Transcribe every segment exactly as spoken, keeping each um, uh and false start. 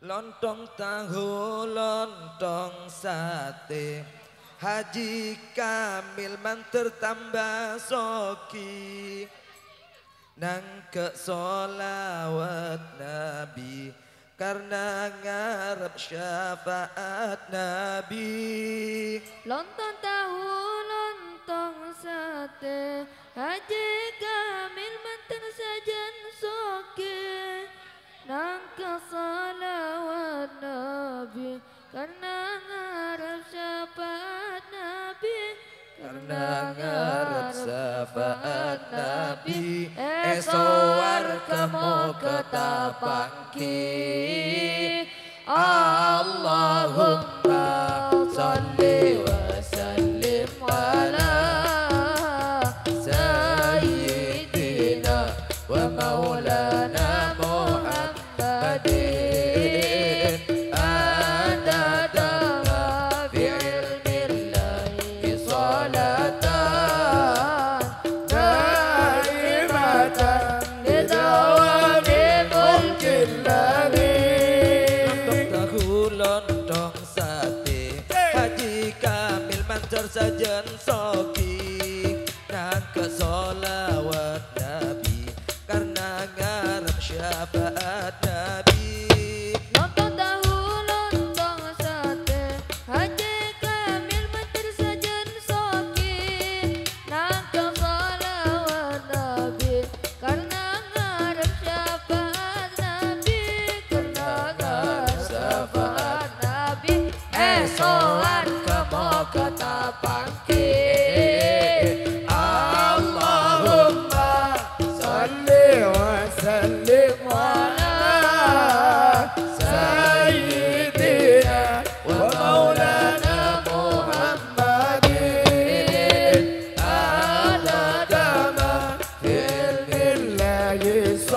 Lontong tahu, lontong sate, Haji Kamil manter tambah soki, nang ke solawat Nabi karena ngarep syafaat Nabi. Lontong tahu, lontong sate, Haji Kamil manten sajan soke, nangka salawat Nabi karena ngarep syafaat Nabi, karena ngarep syafaat Nabi. Esowar kemo ketapangki, Allahumma sholli wa sallim ala sayyidina wa maulana Muhammadin adada ma fi ilmillahi salatan daimatan lidawami mulkillahi. Lontong tahu, lontong sate, Haji Kamil mancar sajen soki, nang ke solawat Nabi karena ngarep syafaat Nabi. Lontong tahu, lontong sate, Haji Kamil manten sajen soki, nangka salawat Nabi karena ngarep syafaat Nabi, karena ngarep syafaat Nabi. Esoan kemo ketapangki, Allahumma sholli wa sallim ala sayyidina wa maulana Muhammadin adada ma fi ilmillahi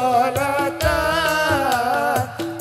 salatan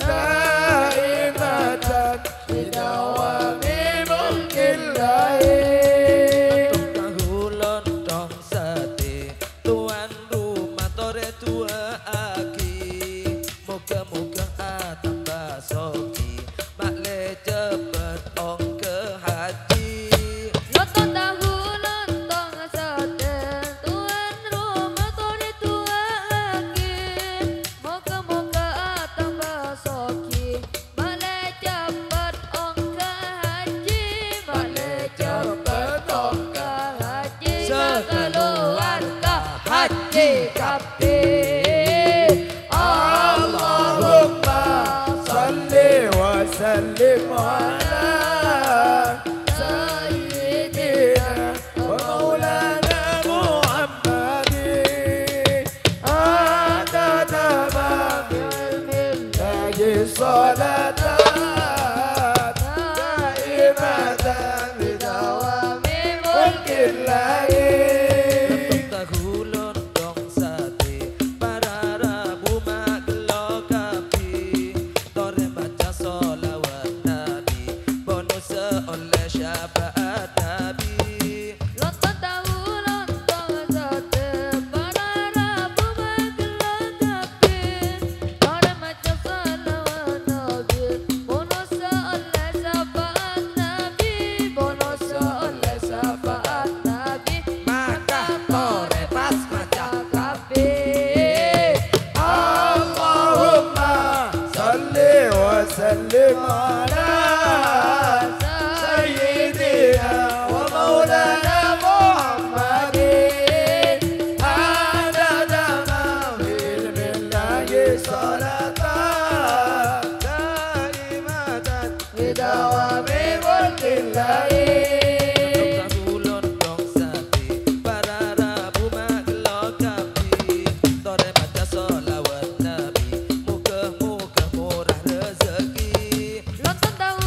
daimatan bidawami mulkillahi. Lontong tahu, lontong sate, tuan rumah tore tua aki, moga-moga atambah soki, makle cepet ong ke haji. Lontong tahu, lontong sate, tuan rumah tore tua aki, moga-moga tambah soki, male cepet ong ke haji, male cepet ong ke haji, sekeluarga haji kabeh. Allahumma sholli wa sallim ala sayyidina wa maulana Muhammadin adada ma fi ilmillahi salatan daimatan bidawami mulkillahi. Lontong tahu, lontong sate, para rabu magelo kapi, tore baca solawat Nabi, bonus oleh syafaat Nabi. Lontong tahu, lontong sate, para rabu magelo kapi, tore baca salawat Nabi, bonus oleh syafaat Nabi, bonus oleh syafaat Nabi. Maka tore pas maca kabeh. Allahumma sholli wa sallim ala sayyidina wa maulana Muhammadin adada ma fi ilmillahi salatan daimatan bidawami mulkillahi. Lontong tahu, lontong sate, para rabu magelo kapi, tore baca solawat Nabi, muga-muga murah rezeki. Lontong tahu,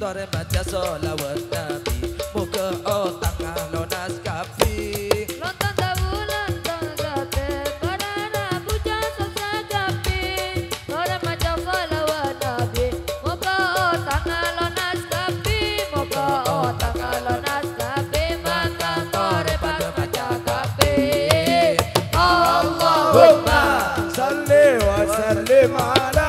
remaja solawat nabi muka otak kalau naskapi Lontong tahu lontong sate para rabu jasa sagapi orang macam salawat nabi muka otak kalau naskapi muka otak kalau naskapi maka tore pada baca kapi Allahumma salli wa sallim ala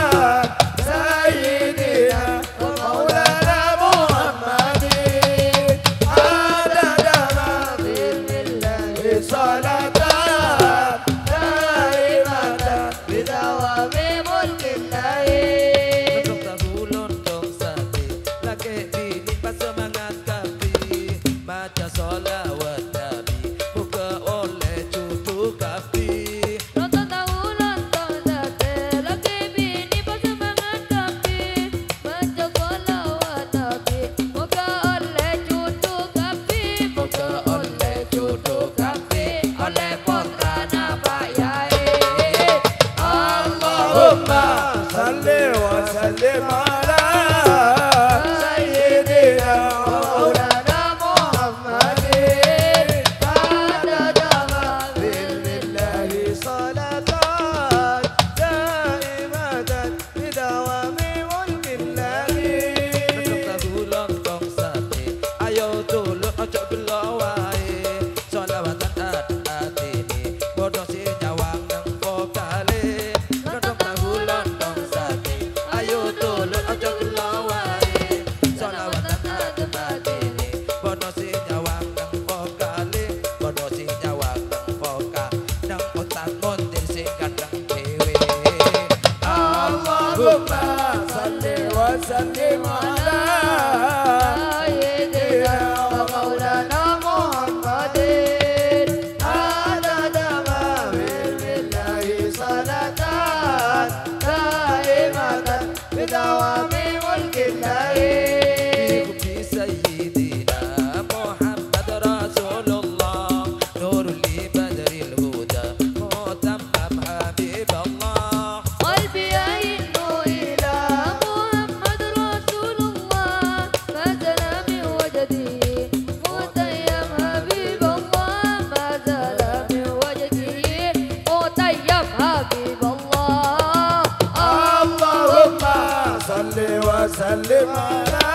وسلم على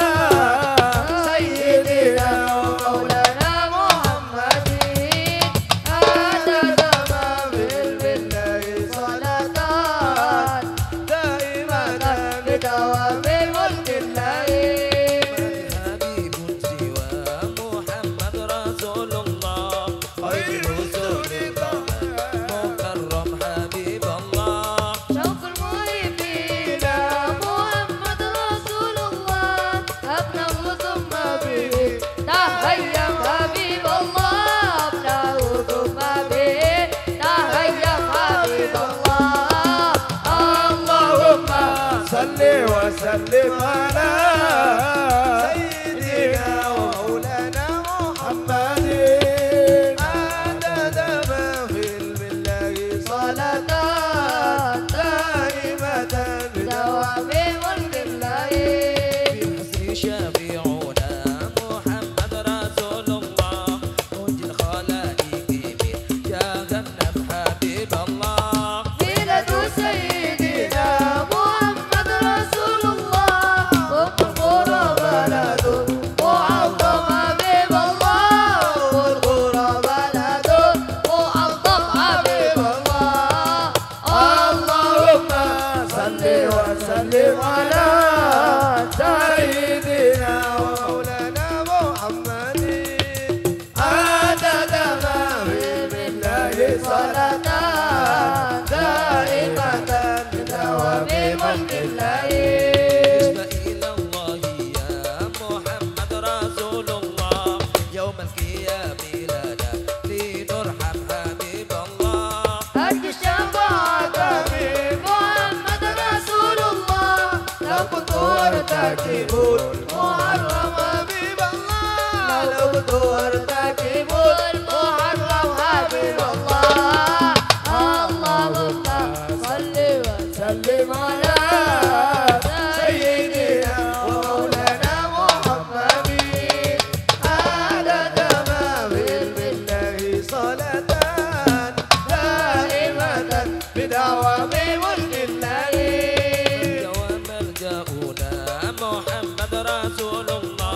سيدنا ومولانا محمد عدد ما في الله صلاة دائمة بدوام ملك الله حبيب سوى محمد رسول الله خير رسول الله مكرم حبيب الله شوق المحبين محمد رسول الله أبنه ثم به تهيم حبيب الله أبنه ثم به تهيم حبيب الله اللهم صل وسلم على سيدنا ومولانا محمد عدد ما في الله صلاة دائمة بدوام ملك الله بالحسن شفيعنا محمد رسول الله منجي الخلائق من جهنم حبيب الله ميلاد سيدنا محمد رسول الله أم القرى بلده معظم حبيب الله أم القرى بلده معظم حبيب الله اللهم صل وسلم على سيدنا ومولانا محمد عدد ما في بالله صلاة دائمة بدوام ملك الله إلى الله يا محمد رسول الله يوم القيامة لنا لنرحم حبيب الله أرجو الشفاعة من محمد رسول الله لو كنت أرتكب المحرم حبيب الله لو كنت أرتكب المحرم حبيب الله اللهم صل وسلم سلم على سيدنا ومولانا Rasulullah